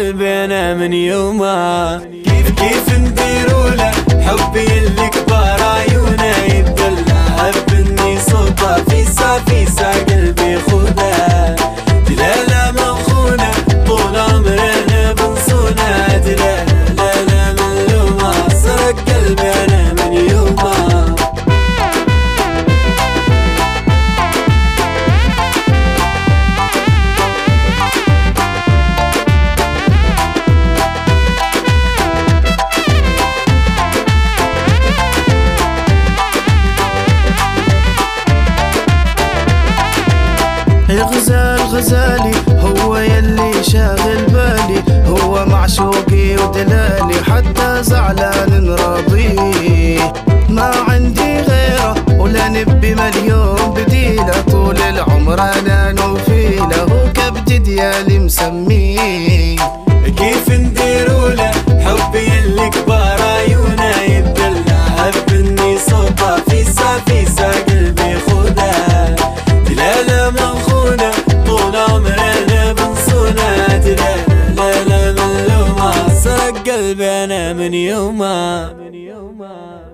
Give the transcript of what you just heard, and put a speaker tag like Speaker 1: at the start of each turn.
Speaker 1: قلبي انا من يومه. كيف نديروا له حبي اللي كبار عيونه يدلع بني صوته فيسا قلبي خذه. دلاله مخونه طول عمرنا بنصونه. دلاله ملومه سرق قلبي انا من يومه.
Speaker 2: غزالي هو يلي شاغل بالي، هو معشوقي ودلالي حتى زعلان نراضيه. ما عندي غيره ولا نبي مليون بديله، طول العمر انا نوفيله وكبد ديالي مسميه.
Speaker 1: كيف نديروا له حبي اللي كبار عيونه يدلع بني صوته فيسا قلبي خذه. دلاله مخونه طول عمرنا بنصونه. دلاله ملومه سرق قلبي انا من يومه.